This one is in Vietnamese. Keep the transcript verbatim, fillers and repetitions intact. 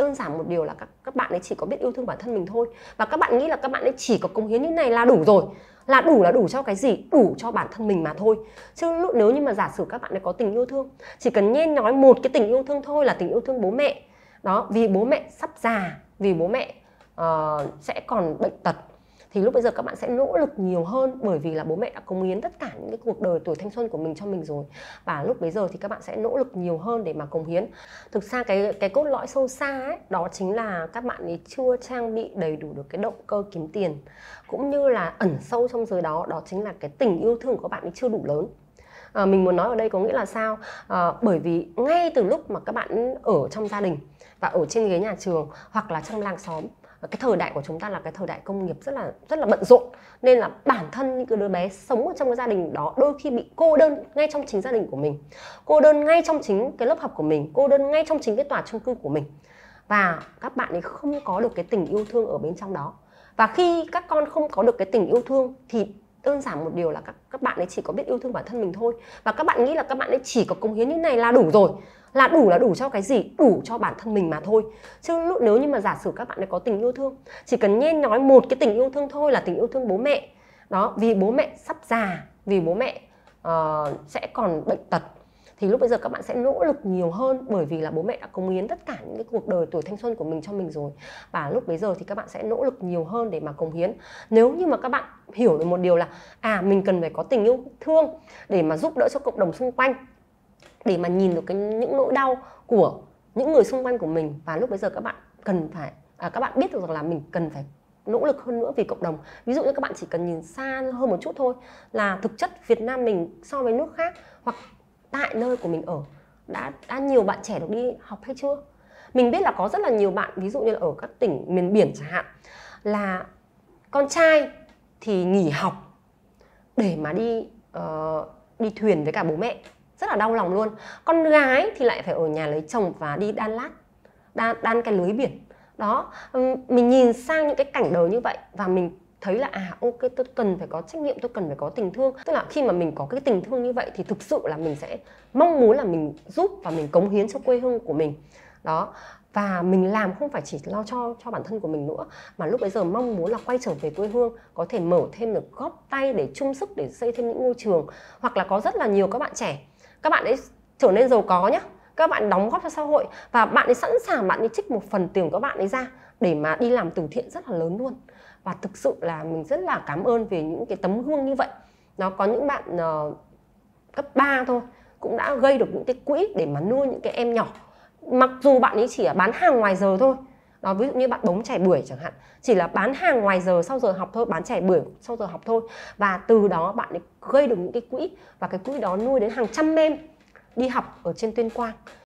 đơn giản một điều là các, các bạn ấy chỉ có biết yêu thương bản thân mình thôi. Và các bạn nghĩ là các bạn ấy chỉ có cống hiến như này là đủ rồi. Là đủ là đủ cho cái gì? Đủ cho bản thân mình mà thôi. Chứ lúc nếu như mà giả sử các bạn ấy có tình yêu thương, chỉ cần nhen nói một cái tình yêu thương thôi là tình yêu thương bố mẹ. Đó, vì bố mẹ sắp già, vì bố mẹ uh, sẽ còn bệnh tật, thì lúc bây giờ các bạn sẽ nỗ lực nhiều hơn, bởi vì là bố mẹ đã cống hiến tất cả những cái cuộc đời tuổi thanh xuân của mình cho mình rồi. Và lúc bấy giờ thì các bạn sẽ nỗ lực nhiều hơn để mà cống hiến. Thực ra cái cái cốt lõi sâu xa ấy, đó chính là các bạn ấy chưa trang bị đầy đủ được cái động cơ kiếm tiền, cũng như là ẩn sâu trong giới đó, đó chính là cái tình yêu thương của các bạn ấy chưa đủ lớn. À, mình muốn nói ở đây có nghĩa là sao? À, bởi vì ngay từ lúc mà các bạn ở trong gia đình và ở trên ghế nhà trường hoặc là trong làng xóm, cái thời đại của chúng ta là cái thời đại công nghiệp rất là rất là bận rộn, nên là bản thân những cái đứa bé sống ở trong cái gia đình đó đôi khi bị cô đơn ngay trong chính gia đình của mình, cô đơn ngay trong chính cái lớp học của mình, cô đơn ngay trong chính cái tòa chung cư của mình, và các bạn ấy không có được cái tình yêu thương ở bên trong đó. Và khi các con không có được cái tình yêu thương thì đơn giản một điều là các, các bạn ấy chỉ có biết yêu thương bản thân mình thôi. Và các bạn nghĩ là các bạn ấy chỉ có cống hiến như này là đủ rồi. Là đủ là đủ cho cái gì? Đủ cho bản thân mình mà thôi. Chứ lúc nếu như mà giả sử các bạn ấy có tình yêu thương, chỉ cần nhen nói một cái tình yêu thương thôi là tình yêu thương bố mẹ. Đó, vì bố mẹ sắp già, vì bố mẹ uh, sẽ còn bệnh tật, thì lúc bây giờ các bạn sẽ nỗ lực nhiều hơn, bởi vì là bố mẹ đã cống hiến tất cả những cái cuộc đời tuổi thanh xuân của mình cho mình rồi. Và lúc bấy giờ thì các bạn sẽ nỗ lực nhiều hơn để mà cống hiến. Nếu như mà các bạn hiểu được một điều là à mình cần phải có tình yêu thương để mà giúp đỡ cho cộng đồng xung quanh, để mà nhìn được cái những nỗi đau của những người xung quanh của mình, và lúc bấy giờ các bạn cần phải à, các bạn biết được rằng là mình cần phải nỗ lực hơn nữa vì cộng đồng. Ví dụ như các bạn chỉ cần nhìn xa hơn một chút thôi, là thực chất Việt Nam mình so với nước khác hoặc tại nơi của mình ở đã, đã nhiều bạn trẻ được đi học hay chưa? Mình biết là có rất là nhiều bạn, ví dụ như là ở các tỉnh miền biển chẳng hạn, là con trai thì nghỉ học để mà đi uh, đi thuyền với cả bố mẹ, rất là đau lòng luôn. Con gái thì lại phải ở nhà lấy chồng và đi đan lát, đan, đan cái lưới biển. Đó, mình nhìn sang những cái cảnh đời như vậy và mình thấy là à ok, tôi cần phải có trách nhiệm, tôi cần phải có tình thương. Tức là khi mà mình có cái tình thương như vậy thì thực sự là mình sẽ mong muốn là mình giúp và mình cống hiến cho quê hương của mình. Đó, và mình làm không phải chỉ lo cho cho bản thân của mình nữa, mà lúc bấy giờ mong muốn là quay trở về quê hương, có thể mở thêm được góp tay để chung sức để xây thêm những ngôi trường. Hoặc là có rất là nhiều các bạn trẻ, các bạn ấy trở nên giàu có nhá, các bạn đóng góp cho xã hội và bạn ấy sẵn sàng bạn ấy trích một phần tiền của các bạn ấy ra để mà đi làm từ thiện rất là lớn luôn. Và thực sự là mình rất là cảm ơn về những cái tấm gương như vậy. Nó có những bạn uh, cấp ba thôi cũng đã gây được những cái quỹ để mà nuôi những cái em nhỏ, mặc dù bạn ấy chỉ bán hàng ngoài giờ thôi. Đó, ví dụ như bạn bóng chảy bưởi chẳng hạn, chỉ là bán hàng ngoài giờ sau giờ học thôi, bán chảy bưởi sau giờ học thôi, và từ đó bạn ấy gây được những cái quỹ, và cái quỹ đó nuôi đến hàng trăm em đi học ở trên Tuyên Quang.